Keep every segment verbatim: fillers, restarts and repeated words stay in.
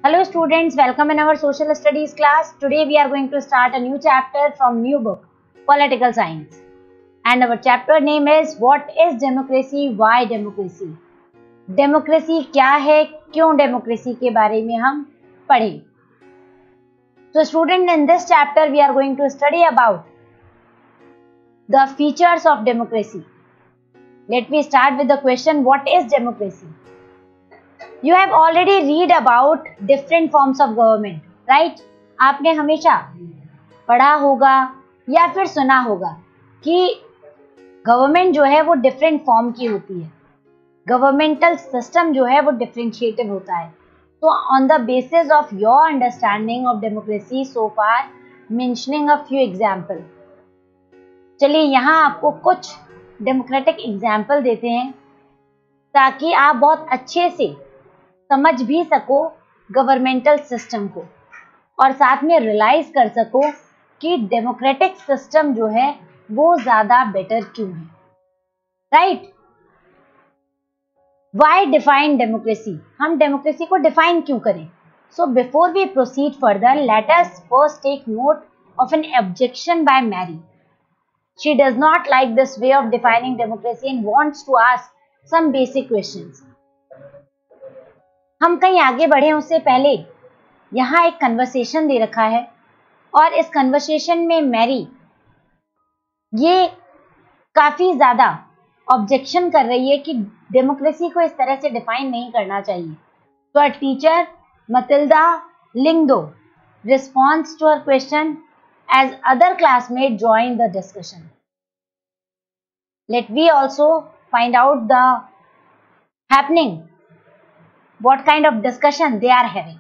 Hello students, welcome in our social studies class. Today we are going to start a new chapter from new book, Political Science. And our chapter name is What is Democracy? Why Democracy? Democracy क्या है, क्यों democracy के बारे में हम पढ़ें. So student, in this chapter we are going to study about the features of democracy. Let me start with the question, what is democracy? You have already read about different forms of government, right? आपने हमेशा पढ़ा होगा या फिर सुना होगा कि government जो है वो डिफरेंट फॉर्म की होती है. गवर्नमेंटल सिस्टम जो है वो डिफरेंशिएटेड होता है. तो on the basis of your understanding of democracy so far, mentioning a few example. चलिए यहाँ आपको कुछ डेमोक्रेटिक एग्जांपल देते हैं ताकि आप बहुत अच्छे से समझ भी सको गवर्नमेंटल सिस्टम को और साथ में रियलाइज कर सको कि डेमोक्रेटिक सिस्टम जो है वो ज्यादा बेटर क्यों है. राइट? Why define democracy? हम डेमोक्रेसी को डिफाइन क्यों करें? So before we proceed further, let us first take note of an objection by Mary. She does not like this way of defining democracy and wants to ask some basic questions. हम कहीं आगे बढ़े उससे पहले यहाँ एक conversation दे रखा है और इस कन्वर्सेशन में मैरी ये काफी ज्यादा ऑब्जेक्शन कर रही है कि डेमोक्रेसी को इस तरह से डिफाइन नहीं करना चाहिए. तो a teacher Matilda Lyngdoh response to her question as other classmate join the discussion. Let we also find out the happening, what kind of discussion they are having.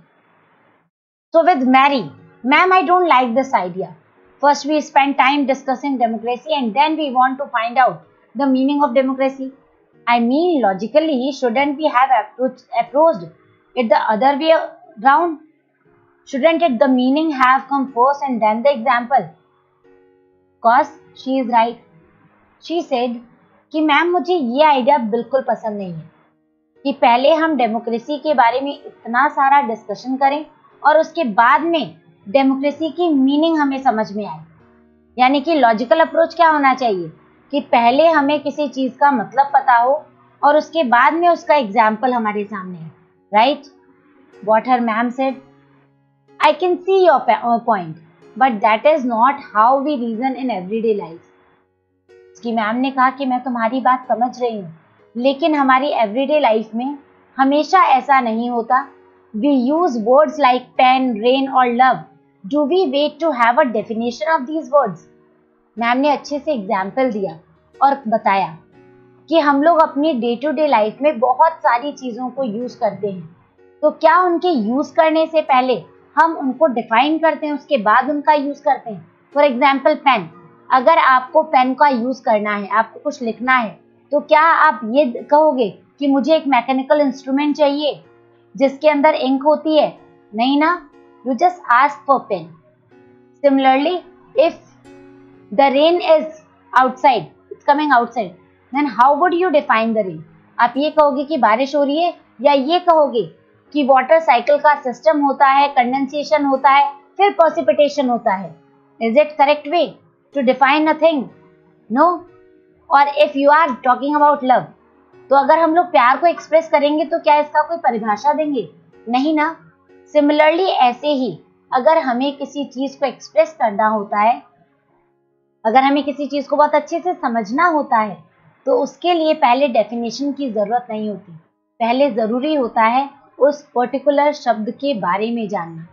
So with Mary, ma'am, I don't like this idea. First we spend time discussing democracy and then we want to find out the meaning of democracy. I mean, logically, shouldn't we have approached, approached it the other way around? Shouldn't it the meaning have come first and then the example? Cause she is right. She said कि ma'am मुझे ये idea बिल्कुल पसंद नहीं है कि पहले हम डेमोक्रेसी के बारे में इतना सारा डिस्कशन करें और उसके बाद में डेमोक्रेसी की मीनिंग हमें समझ में आए. यानी कि लॉजिकल अप्रोच क्या होना चाहिए कि पहले हमें किसी चीज का मतलब पता हो और उसके बाद में उसका एग्जाम्पल हमारे सामने है. Right? What her ma'am said, I can see your point but that is not how we reason in everyday life. उसकी मैम ने कहा कि मैं तुम्हारी बात समझ रही हूँ लेकिन हमारी एवरीडे लाइफ में हमेशा ऐसा नहीं होता. We use words like pain, rain और love. Do we wait to have a definition of these words? Ma'am ने अच्छे से एग्जाम्पल दिया और बताया कि हम लोग अपनी डे टू डे लाइफ में बहुत सारी चीजों को यूज करते हैं. तो क्या उनके यूज करने से पहले हम उनको डिफाइन करते हैं, उसके बाद उनका यूज करते हैं? For example pain. अगर आपको पेन का यूज करना है, आपको कुछ लिखना है, तो क्या आप ये कहोगे कि मुझे एक मैकेनिकल इंस्ट्रूमेंट चाहिए जिसके अंदर इंक होती है? नहीं ना. You just ask for pain. Similarly, if the rain is outside, it's coming outside, then how would you define the rain? आप ये कहोगे कि बारिश हो रही है या ये कहोगे कि वाटर साइकिल का सिस्टम होता है, कंडेंसेशन होता है, फिर प्रेसिपिटेशन होता है? Is it correct way to define a thing? No. और if you are talking about love, तो अगर हम लोग प्यार को एक्सप्रेस करेंगे तो क्या इसका कोई परिभाषा देंगे? नहीं ना. सिमिलरली ऐसे ही अगर हमें किसी चीज को एक्सप्रेस करना होता है, अगर हमें किसी चीज को बहुत अच्छे से समझना होता है, तो उसके लिए पहले डेफिनेशन की जरूरत नहीं होती. पहले जरूरी होता है उस पर्टिकुलर शब्द के बारे में जानना.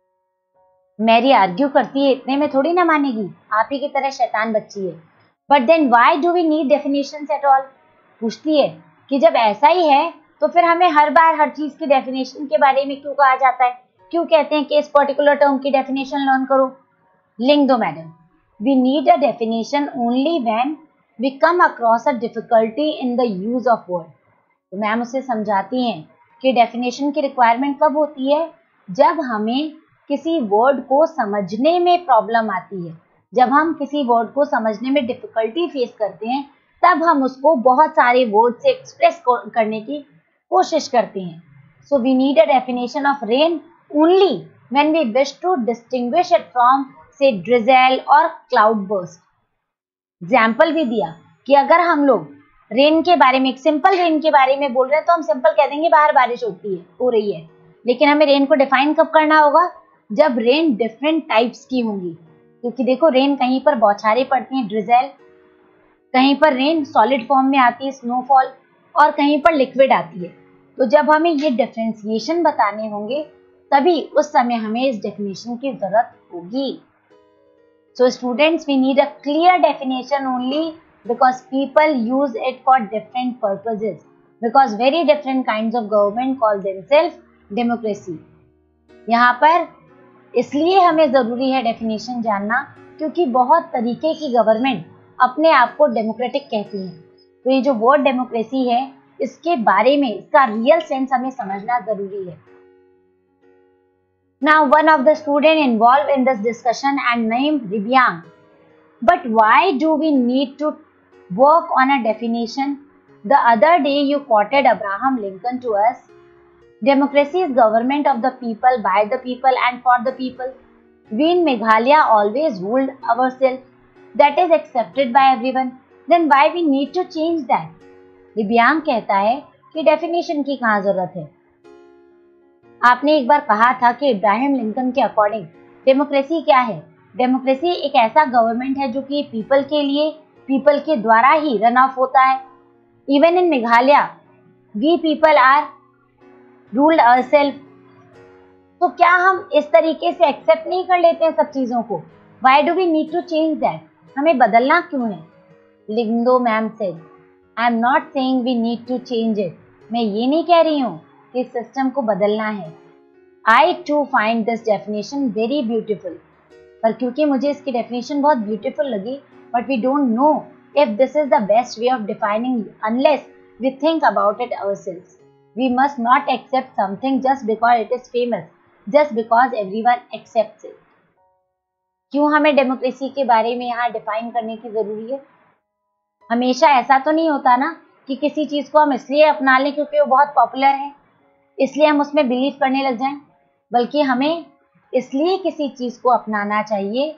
मैरी आर्ग्यू करती है, इतने में थोड़ी ना मानेगी, आप ही की तरह शैतान बच्ची है. But then why do we need definitions at all? पूछती है कि जब ऐसा ही है तो फिर हमें हर बार हर चीज की डेफिनेशन के बारे में क्यों कहा जाता है? क्यों कहते हैं कि इस पर्टिकुलर टर्म की डेफिनेशन लर्न करो? Lyngdoh madam. We need a definition only when we come across a difficulty in the use of word. तो मैम उसे समझाती हैं कि डेफिनेशन की रिक्वायरमेंट कब होती है? जब हमें किसी वर्ड को समझने में प्रॉब्लम आती है, जब हम किसी वर्ड को समझने में डिफिकल्टी फेस करते हैं, तब हम उसको बहुत सारे वर्ड से एक्सप्रेस करने की कोशिश करते हैं. So we need a definition of rain only when we wish to distinguish it from say drizzle or cloud burst. Example भी दिया कि अगर हम लोग रेन के बारे में, एक सिंपल रेन के बारे में बोल रहे हैं तो हम सिंपल कह देंगे बाहर बारिश होती है, हो रही है, लेकिन हमें रेन को डिफाइन कब करना होगा, जब रेन डिफरेंट टाइप्स की होंगी। क्योंकि देखो रेन कहीं पर बौछारें पड़ती हैं ड्रिजल, कहीं पर रेन सॉलिड फॉर्म में आती है स्नोफॉल, और कहीं पर लिक्विड आती है। तो जब हमें ये डिफरेंशिएशन बताने होंगे तभी उस समय हमें इस डेफिनेशन की जरूरत होगी। So students, we need a clear definition only because people use it for different purposes, because very different kinds of government call themselves democracy. यहाँ पर इसलिए हमें जरूरी है डेफिनेशन जानना क्योंकि बहुत तरीके की गवर्नमेंट अपने आप को डेमोक्रेटिक कहती है। तो ये जो वर्ड डेमोक्रेसी है इसके बारे में, इसका रियल सेंस हमें समझना जरूरी है। Now one of the student involved in this discussion and named Ribyang. But why do we need to work on a definition? The other day you quoted Abraham Lincoln to us. Democracy is government of the people, by the people and for the people. We in Meghalaya always ruled ourselves. That is accepted by everyone. Then why we need to change that? रिबियांग कहता है कि definition की कहाँ जरूरत है। आपने एक बार कहा था कि इब्राहिम लिंकन के अकॉर्डिंग डेमोक्रेसी क्या है। डेमोक्रेसी एक ऐसा गवर्नमेंट है जो कि पीपल के लिए, पीपल के द्वारा ही रन ऑफ होता है। Even in Meghalaya we people are ruled ourself. तो क्या हम इस तरीके से एक्सेप्ट नहीं कर लेते हैं सब चीजों को? Why do we need to change that? हमें बदलना क्यों है? Lyngdoh ma'am said, I am not saying we need to change it. मैं ये नहीं कह रही हूँ कि इस सिस्टम को बदलना है। I too find this definition very beautiful. पर क्योंकि मुझे इसकी डेफिनेशन बहुत ब्यूटीफुल लगी, but we don't know if this is the best way of defining unless we think about it ourselves. We must not accept something just because it is famous, just because everyone accepts it. क्यों हमें democracy के बारे में यहाँ define करने की जरूरी है? हमेशा ऐसा तो नहीं होता ना कि किसी चीज को हम इसलिए अपना लें क्योंकि वो बहुत पॉपुलर है, इसलिए हम उसमें बिलीव करने लग जाएं, बल्कि हमें इसलिए किसी चीज को अपनाना चाहिए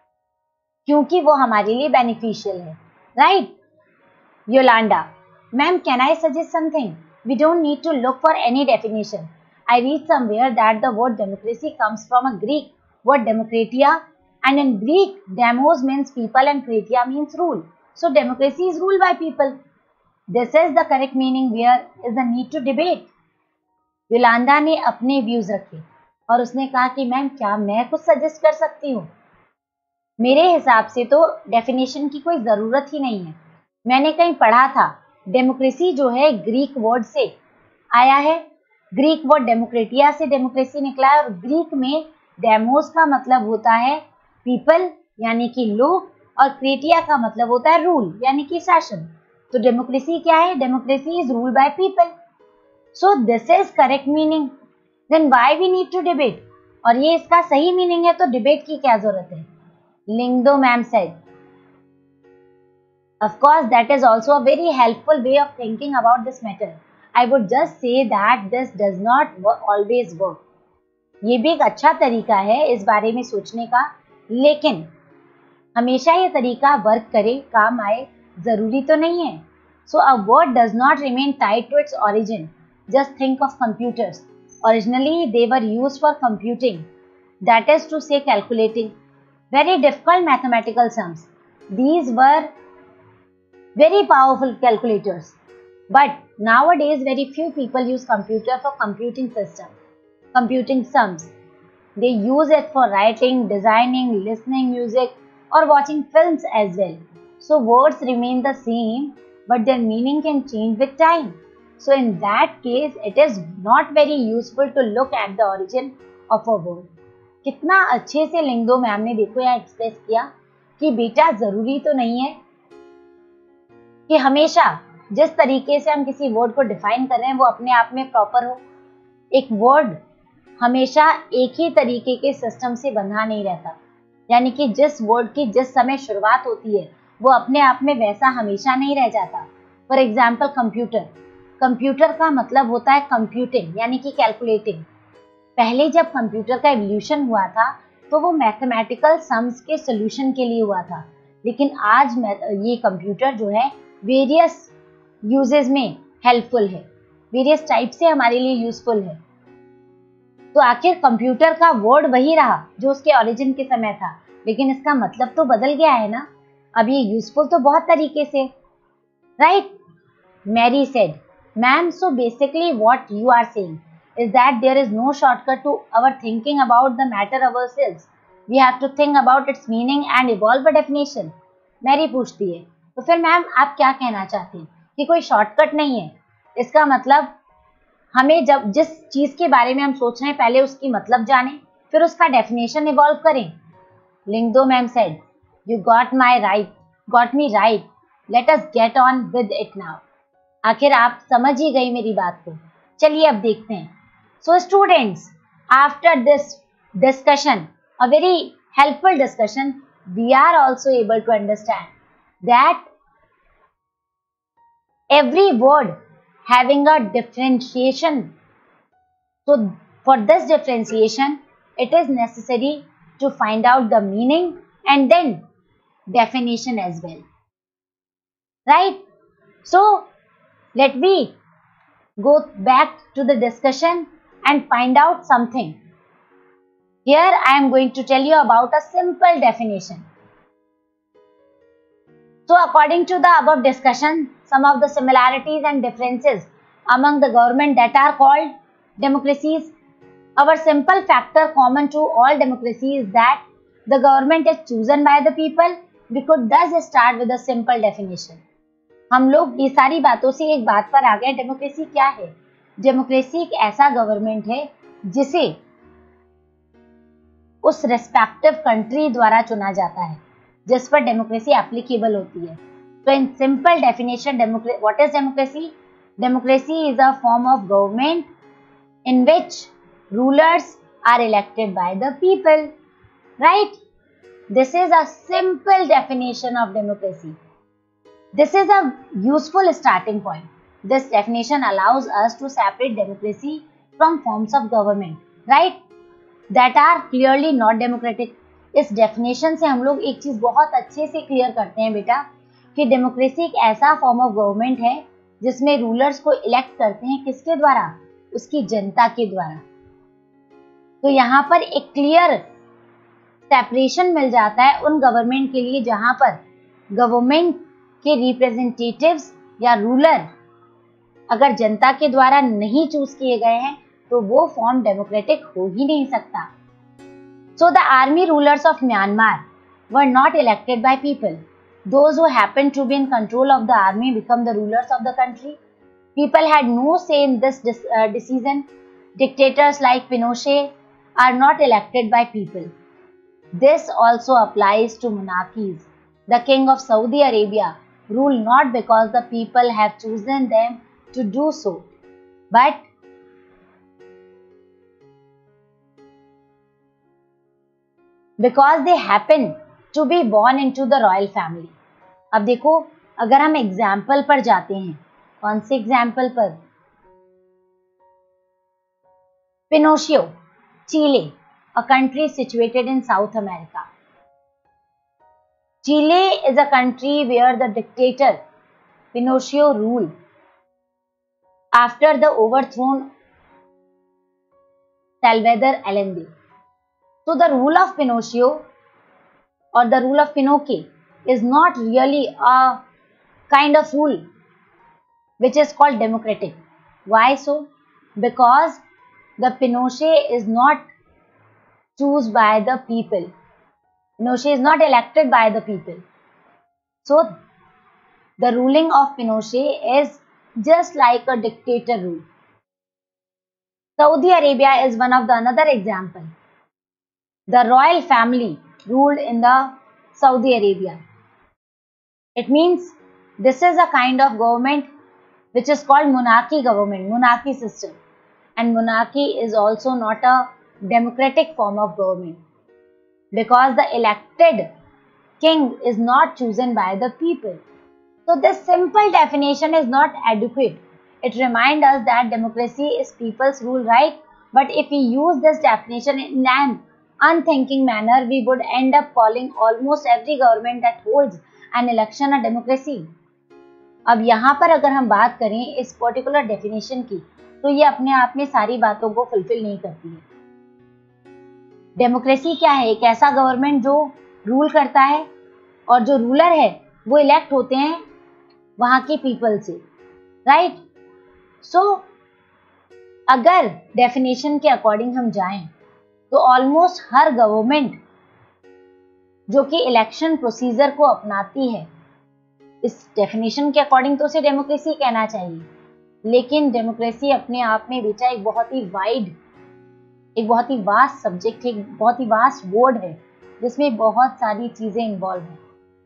क्योंकि वो हमारे लिए बेनिफिशियल है, right? Yolanda, ma'am can I suggest something? We don't need to look for any definition. I read somewhere that the word democracy comes from a Greek word demokratia, and in Greek demos means people and kratia means rule. So democracy is ruled by people. This is the correct meaning. Where is the need to debate? Yolanda ने अपने views रखे और उसने कहा कि ma'am क्या मैं कुछ सजेस्ट कर सकती हूँ? मेरे हिसाब से तो डेफिनेशन की कोई जरूरत ही नहीं है। मैंने कहीं पढ़ा था डेमोक्रेसी जो है ग्रीक वर्ड से आया है। ग्रीक वर्ड डेमोक्रेटिया से डेमोक्रेसी निकला है और ग्रीक में डेमोस का मतलब होता है पीपल यानी कि लोग, और क्रेटिया का मतलब होता है रूल यानी कि शासन। तो डेमोक्रेसी क्या है? Democracy is rule by people. So this is correct meaning. Then why we need to debate? और ये इसका सही मीनिंग है तो डिबेट की क्या जरूरत है? Lyngdoh ma'am said, of course that is also a very helpful way of thinking about this matter. I would just say that this does not always work. ये भी एक अच्छा तरीका है इस बारे में सोचने का, लेकिन हमेशा ये तरीका वर्क करे, काम आए, जरूरी तो नहीं है. So a word does not remain tied to its origin. Just think of computers. Originally they were used for computing. That is to say calculating. Very difficult mathematical sums. These were very powerful calculators. But nowadays very few people use computer for computing system, computing sums. They use it for writing, designing, listening music or watching films as well. So words remain the same but their meaning can change with time. So in that case it is not very useful to look at the origin of a word. कितना अच्छे से Lyngdoh ma'am ने देखो यहाँ express किया कि बेटा जरूरी तो नहीं है कि हमेशा जिस तरीके से हम किसी वर्ड को डिफाइन कर रहे हैं वो अपने आप में प्रॉपर हो। एक वर्ड हमेशा एक ही तरीके के सिस्टम से बंधा नहीं रहता, यानी कि जिस वर्ड की जिस समय शुरुआत होती है वो अपने आप में वैसा हमेशा नहीं रह जाता। फॉर एग्जाम्पल कंप्यूटर, कंप्यूटर का मतलब होता है कंप्यूटिंग यानी कि कैलकुलेटिंग। पहले जब कंप्यूटर का एवोल्यूशन हुआ था तो वो मैथमेटिकल सम्स के सॉल्यूशन के लिए हुआ था, लेकिन आज ये कंप्यूटर जो है वेरियस यूजेस में हेल्पफुल है, वेरियस टाइप से हमारे लिए यूजफुल है। तो आखिर कंप्यूटर का वर्ड वही रहा जो उसके ओरिजिन के समय था, लेकिन इसका मतलब तो बदल गया है ना। अब ये यूजफुल तो बहुत तरीके से, right? Mary said, ma'am, so basically what you are saying is that there is no shortcut to our thinking about the matter ourselves. We have to think about its meaning and evolve a definition. Mary पूछती है, तो फिर ma'am आप क्या कहना चाहती हैं कि कोई शॉर्टकट नहीं है? इसका मतलब हमें जब जिस चीज के बारे में हम सोच रहे हैं पहले उसकी मतलब जाने, फिर उसका डेफिनेशन इवॉल्व करें। Lyngdoh ma'am said, you got my right got me right, let us get on with it now. आखिर आप समझ ही गई मेरी बात को, चलिए अब देखते हैं। So students, after this discussion, a very helpful discussion, we are also able to understand that every word having a differentiation. So for this differentiation, it is necessary to find out the meaning and then definition as well. Right? So let me go back to the discussion and find out something. Here I am going to tell you about a simple definition. So according to the above discussion, some of the similarities and differences among the government that are called democracies. Our simple factor common to all democracies is that the government is chosen by the people. We could thus start with a simple definition. हम लोग ये सारी बातों से एक बात पर आ गए, डेमोक्रेसी क्या है? डेमोक्रेसी एक ऐसा गवर्नमेंट है जिसे उस रेस्पेक्टिव कंट्री द्वारा चुना जाता है जिस पर डेमोक्रेसी एप्लीकेबल होती है। तो in simple definition, what is democracy? Democracy is a form of government in which rulers are elected by the people, right? This is a simple definition of democracy. This is a useful starting point. This definition allows us to separate democracy from forms of government, right? That are clearly not democratic. इस definition से हम लोग एक चीज बहुत अच्छे से clear करते हैं बेटा कि डेमोक्रेसी एक ऐसा फॉर्म ऑफ गवर्नमेंट है जिसमें रूलर्स को इलेक्ट करते हैं किसके द्वारा? उसकी जनता के द्वारा. तो यहाँ पर एक क्लियर सेपरेशन मिल जाता है उन गवर्नमेंट के लिए जहां पर गवर्नमेंट के रिप्रेजेंटेटिव्स या रूलर अगर जनता के द्वारा नहीं चूज किए गए हैं तो वो फॉर्म डेमोक्रेटिक हो ही नहीं सकता. So the army rulers of Myanmar were not elected by people. Those who happened to be in control of the army become the rulers of the country. People had no say in this decision. Dictators like Pinochet are not elected by people. This also applies to monarchies. The king of Saudi Arabia rule not because the people have chosen them to do so, but because they happen to be born into the royal family. अब देखो, अगर हम example पर जाते हैं, कौन से example पर? पिनोशियो, चिले, a country situated in South America. Chile is a country where the dictator Pinochet ruled after the overthrown Salvador Allende. So the rule of Pinochet or the rule of Pinochet is not really a kind of rule which is called democratic. Why so? Because the Pinochet is not chosen by the people. Pinochet is not elected by the people. So the ruling of Pinochet is just like a dictator rule. Saudi Arabia is one of the another example. The royal family ruled in the Saudi Arabia. It means this is a kind of government which is called monarchy government, monarchy system. And monarchy is also not a democratic form of government, because the elected king is not chosen by the people. So this simple definition is not adequate. It reminds us that democracy is people's rule, right? but if we use this definition in an unthinking manner, we would end up calling almost every government that holds an election a democracy. अब यहाँ पर अगर हम बात करें इस particular definition की, तो ये अपने आप में सारी बातों को फुलफिल नहीं करती है। डेमोक्रेसी क्या है? एक ऐसा गवर्नमेंट जो रूल करता है और जो रूलर है वो इलेक्ट होते हैं वहां के पीपल से, राइट? सो अगर डेफिनेशन के अकॉर्डिंग हम जाएं तो ऑलमोस्ट हर गवर्नमेंट जो कि इलेक्शन प्रोसीजर को अपनाती है, इस डेफिनेशन के अकॉर्डिंग तो उसे डेमोक्रेसी कहना चाहिए, लेकिन डेमोक्रेसी अपने आप में बेटा एक बहुत ही वाइड, एक बहुत ही वास्ट सब्जेक्ट है, एक बहुत ही वास्ट वर्ड है जिसमें बहुत सारी चीजें इन्वॉल्व हैं।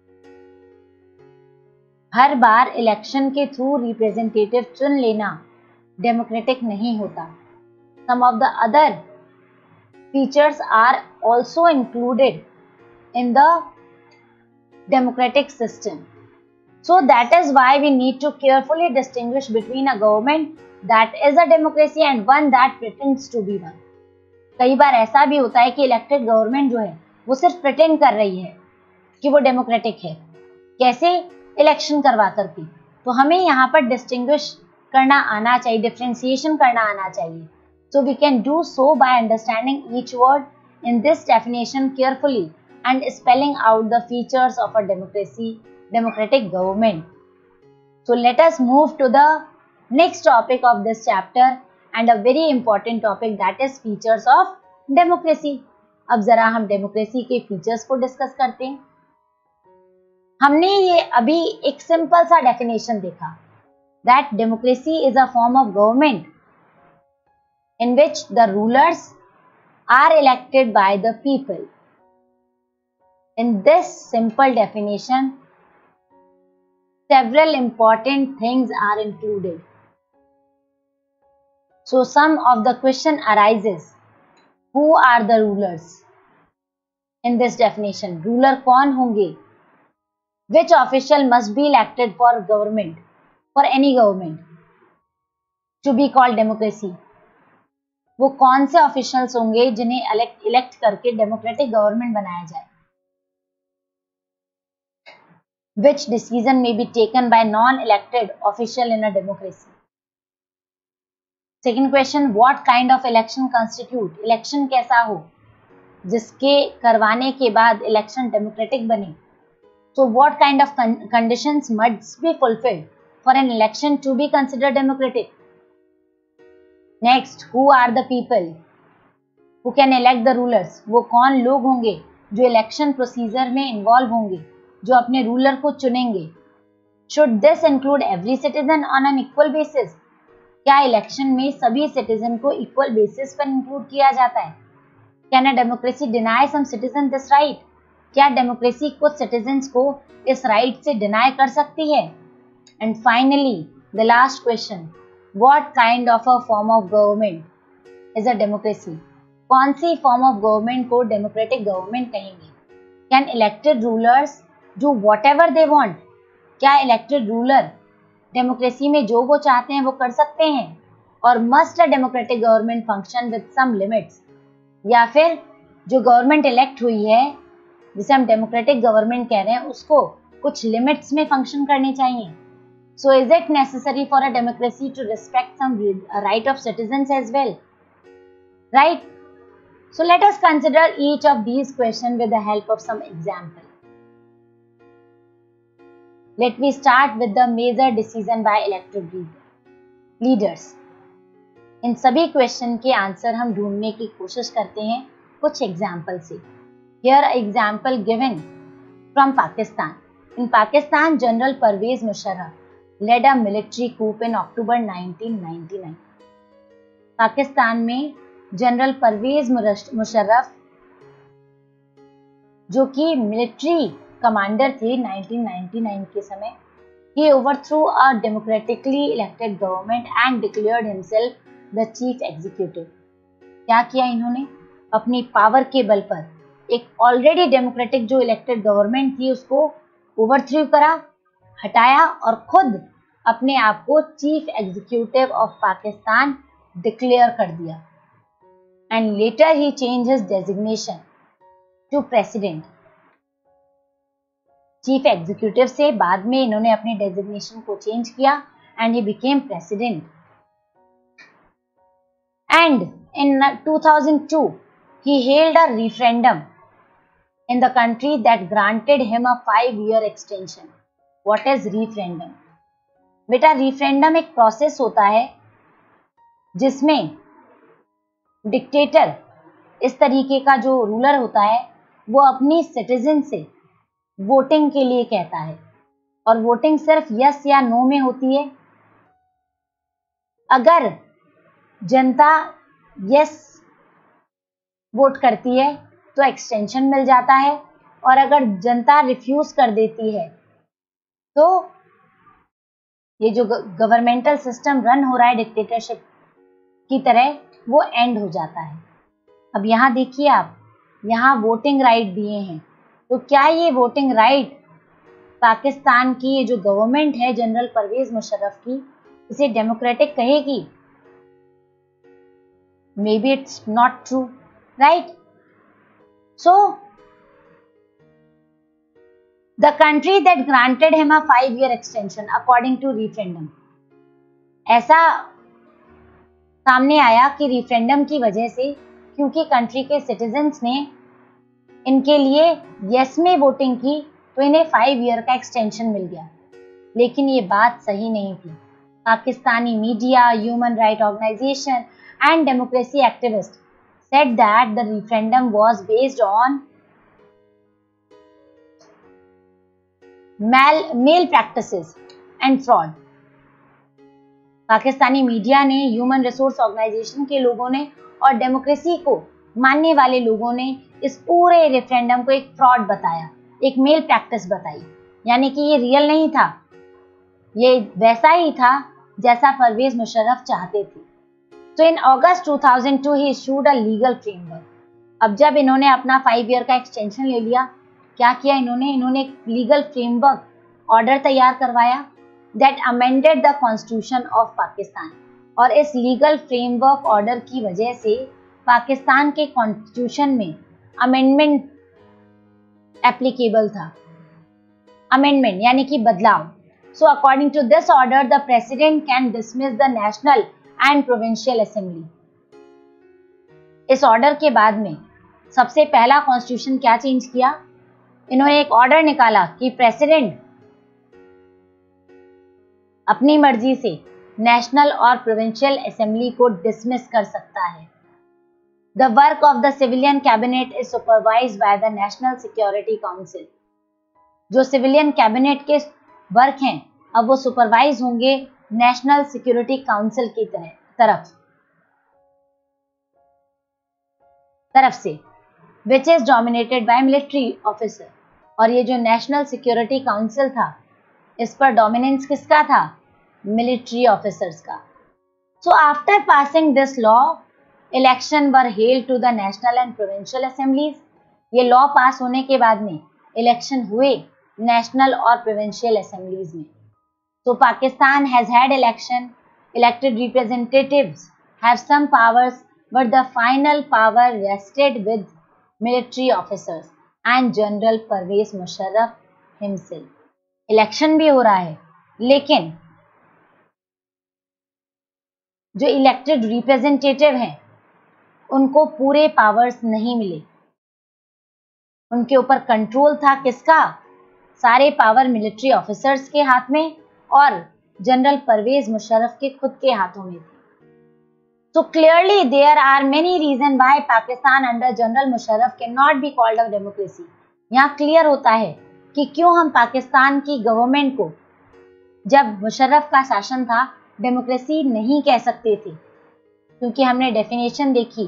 हर बार इलेक्शन के थ्रू रिप्रेजेंटेटिव चुन लेना डेमोक्रेटिक नहीं होता। Some of the other features are also included in the democratic system. So that is why we need to carefully distinguish between a government that is a democracy and one that pretends to be one. कई बार ऐसा भी होता है कि elected government जो है वो सिर्फ प्रिटेंड कर रही है कि वो डेमोक्रेटिक है। कैसे? इलेक्शन करवा करके। तो हमें यहाँ पर डिस्टिंग्विश करना आना चाहिए, डिफरेंशिएशन करना आना चाहिए। So we can do so by understanding each word in this definition carefully and spelling out the features of a democracy, democratic government. So let us move to the next topic of this chapter and a very important topic, that is features of democracy. अब जरा हम democracy के features को discuss करते हैं। हमने ये अभी एक सिंपल सा डेफिनेशन देखा, that democracy is a form of government in which the rulers are elected by the people. In this simple definition, several important things are included. So some of the question arises, who are the rulers? In this definition, ruler कौन होंगे? Which official must be elected for government, for any government to be called democracy? वो कौन से officials होंगे जिन्हें elect elect करके democratic government बनाया जाए? Which decision may be taken by non-elected official in a democracy? Second question, what kind of election constitute? Election कैसा हो जिसके करवाने के बाद इलेक्शन डेमोक्रेटिक बने? So what kind of con conditions must be fulfilled for an election to be considered democratic? Next, who are the people who can elect the rulers? वो कौन लोग होंगे जो इलेक्शन प्रोसीजर में इन्वॉल्व होंगे, जो अपने रूलर को चुनेंगे? Should this include every citizen on an equal basis? क्या इलेक्शन में सभी सिटीजन को इक्वल बेसिस पर इंक्लूड किया जाता है? Can a democracy deny some citizen this right? क्या डेमोक्रेसी कुछ सिटीजन्स को इस राइट right से डिनाई कर सकती है? And finally the last question, what kind of a form of government is a democracy? कौन सी फॉर्म ऑफ गवर्नमेंट को डेमोक्रेटिक गवर्नमेंट कहेंगे? Can elected rulers do whatever they want? क्या elected ruler democracy में जो वो चाहते हैं वो कर सकते हैं? और must a democratic government function with some limits? या फिर जो गवर्नमेंट इलेक्ट हुई है जिसे हम डेमोक्रेटिक गवर्नमेंट कह रहे हैं उसको कुछ लिमिट्स में फंक्शन करने चाहिए? So is it necessary for a democracy to respect some right of citizens as well, right? So let us consider each of these question with the help of some example. Let me start with the major decision by elected leaders. इन सभी question के answer हम ढूंढने की कोशिश करते हैं कुछ एग्जाम्पल से. Here example given from Pakistan. In Pakistan, General Pervez Musharraf led a military coup in October nineteen ninety-nine. Pakistan में जनरल परवेज मुशर्रफ जो कि मिलिट्री कमांडर थे नाइनटीन नाइंटी नाइन के समय, he overthrew a democratically elected government and declared himself the chief executive. क्या किया इन्होंने? अपनी पावर के बल पर एक ऑलरेडी डेमोक्रेटिक जो इलेक्टेड गवर्नमेंट थी उसको ओवरथ्रो करा, हटाया और खुद अपने आप को chief executive of Pakistan declare कर दिया. and later he changed his designation to president. Chief executive से बाद में इन्होंने अपनी डेजिग्नेशन को चेंज किया and he became president. And in two thousand two he held a referendum in the country that granted him a five year extension. What is referendum? बेटा referendum एक process होता है जिसमें डिक्टेटर, इस तरीके का जो रूलर होता है, वो अपनी सिटीजन से वोटिंग के लिए कहता है और वोटिंग सिर्फ यस या नो में होती है। अगर जनता यस वोट करती है तो एक्सटेंशन मिल जाता है और अगर जनता रिफ्यूज कर देती है तो ये जो गवर्नमेंटल सिस्टम रन हो रहा है डिक्टेटरशिप की तरह, वो एंड हो जाता है। अब यहाँ देखिए आप, यहाँ वोटिंग राइट दिए हैं, तो क्या ये वोटिंग राइट पाकिस्तान की ये जो गवर्नमेंट है जनरल परवेज मुशर्रफ की, इसे डेमोक्रेटिक कहेगी? May be it's not true, right? So the country that granted him a five year extension according to referendum, ऐसा सामने आया कि रेफरेंडम की वजह से, क्योंकि कंट्री के सिटीजन्स ने इनके लिए यस में वोटिंग की, तो इन्हें फाइव ईयर का एक्सटेंशन मिल गया। लेकिन ये बात सही नहीं थी। Pakistani media, human right organisation and democracy activist said that the referendum was based on mal mail practices and fraud. Pakistani media ने, ह्यूमन रिसोर्स ऑर्गेनाइजेशन के लोगों ने और डेमोक्रेसी को मानने वाले लोगों ने इस पूरे रेफरेंडम को एक फ्रॉड बताया, एक मेल प्रैक्टिस बताई, यानी कि ये रियल नहीं था, ये वैसा ही था जैसा परवेज मुशर्रफ चाहते थे। तो in August two thousand two he issued a legal framework. अब जब इन्होंने अपना फाइव ईयर का एक्सटेंशन ले लिया, क्या किया इन्होंने? इन्होंने एक लीगल फ्रेमवर्क ऑर्डर तैयार करवाया that amended the constitution of Pakistan. और इस लीगल फ्रेमवर्क ऑर्डर की वजह से पाकिस्तान के कॉन्स्टिट्यूशन में अमेंडमेंट एप्लीकेबल था। अमेंडमेंट यानी कि बदलाव। So according to this order the president can dismiss the national and provincial assembly. इस ऑर्डर के बाद में सबसे पहला कॉन्स्टिट्यूशन क्या चेंज किया? इन्होंने एक ऑर्डर निकाला कि प्रेसिडेंट अपनी मर्जी से नेशनल और प्रोविंशियल असेंबली को डिसमिस कर सकता है। The work of the civilian cabinet is supervised by the national security council. जो सिविलियन कैबिनेट के वर्क हैं, अब वो सुपरवाइज होंगे नेशनल सिक्योरिटी काउंसिल की तरफ तरफ से, which is dominated by military officer. और ये जो नेशनल सिक्योरिटी काउंसिल था, इस पर डोमिनेंस किसका था? मिलिट्री ऑफिसर्स का। So after passing this law, election were held to the national and provincial assemblies. ये लॉ पास होने के बाद में इलेक्शन हुए नेशनल और प्रोविंशियल असेंबलीज में। So Pakistan has had election, elected representatives have some powers, but the final power rested with military officers and General Pervez Musharraf himself. Election भी हो रहा है, लेकिन जो इलेक्टेड रिप्रेजेंटेटिव हैं, उनको पूरे पावर्स नहीं मिले। उनके ऊपर कंट्रोल था किसका? सारे पावर मिलिट्री ऑफिसर्स के हाथ में और जनरल परवेज मुशर्रफ के खुद के हाथों में थे। So clearly there are many reasons why Pakistan under General Musharraf cannot be called a democracy. यहाँ क्लियर होता है कि क्यों हम पाकिस्तान की गवर्नमेंट को, जब मुशर्रफ का शासन था, डेमोक्रेसी नहीं कह सकते थे, क्योंकि हमने डेफिनेशन देखी।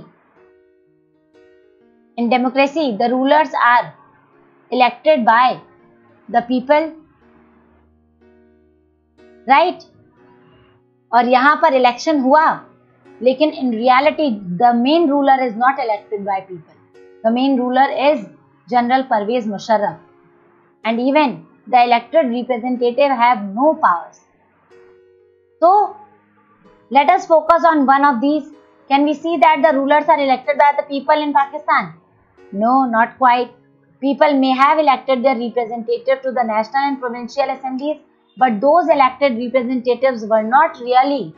In democracy the rulers are elected by the people, right right? और यहाँ पर इलेक्शन हुआ, लेकिन in reality the main ruler is not elected by people. The main ruler is general Pervez Musharraf and even the elected representative have no powers. So let us focus on one of these, Can we see that the rulers are elected by the people in Pakistan? No, not quite. People may have elected their representative to the national and provincial assemblies, but those elected representatives were not really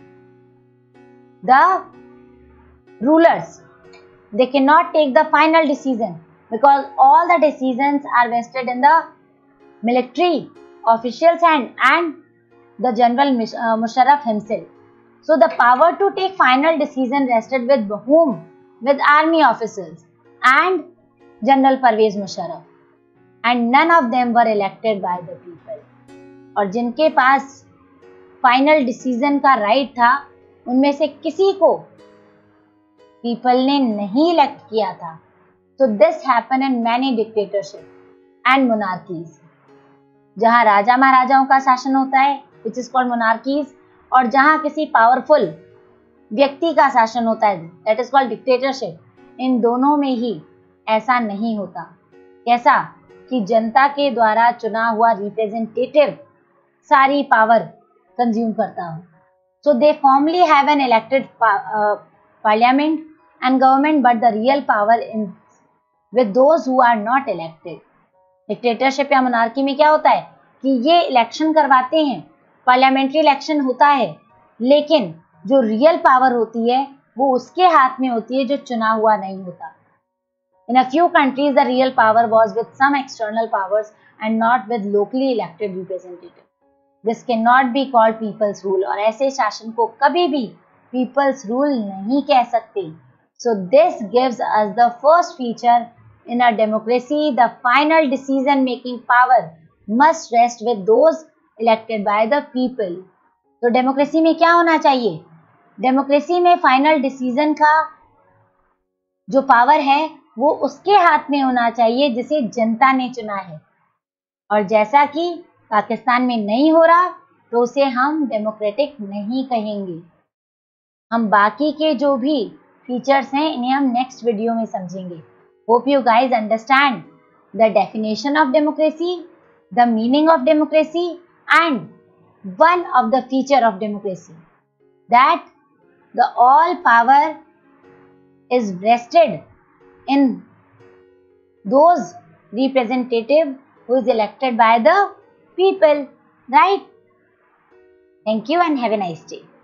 the rulers. They cannot take the final decision because all the decisions are vested in the military officials and, and the General Musharraf himself. So the power to take final decision rested with whom? With army officers and General Parvez Musharraf. And none of them were elected by the people. और जिनके पास final decision का right था उनमें से किसी को people ने नहीं इलेक्ट किया था. So this happened in many dictatorship and monarchies. जहां राजा महाराजाओं का शासन होता है which is called monarchies, और जहां किसी पावरफुल व्यक्ति का शासन होता है that is called dictatorship. इन दोनों में ही ऐसा नहीं होता. कैसा कि जनता के द्वारा चुना हुआ रिप्रेजेंटेटिव सारी पावर कंज्यूम करता हो. So they formally have an elected uh, parliament and government, but the real power in with those who are not elected. Dictatorship या मोनार्की में क्या होता है कि ये इलेक्शन करवाते हैं, पार्लियामेंट्री इलेक्शन होता है, लेकिन जो रियल पावर होती है वो उसके हाथ में होती है जो चुना हुआ नहीं होता. In a few countries, the real power was with some external powers and not with locally elected representatives. This cannot be called people's rule. और ऐसे शासन को कभी भी people's rule नहीं कह सकते. So this gives us the first feature in a democracy. The final decision-making power must rest with those elected by the people. तो डेमोक्रेसी में क्या होना चाहिए? डेमोक्रेसी में फाइनल डिसीजन का जो पावर है वो उसके हाथ में होना चाहिए जिसे जनता ने चुना है. और जैसा कि पाकिस्तान में नहीं हो रहा तो उसे हम डेमोक्रेटिक नहीं कहेंगे. हम बाकी के जो भी फीचर्स हैं इन्हें हम नेक्स्ट वीडियो में समझेंगे. Hope you guys understand the definition of democracy, the meaning of democracy and one of the feature of democracy that the all power is vested in those representative who is elected by the people, right? Thank you and have a nice day.